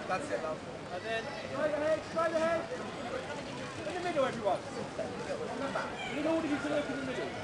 That's it, love. And then straight ahead, straight ahead. In the middle, everyone. You need all of you to look in the middle.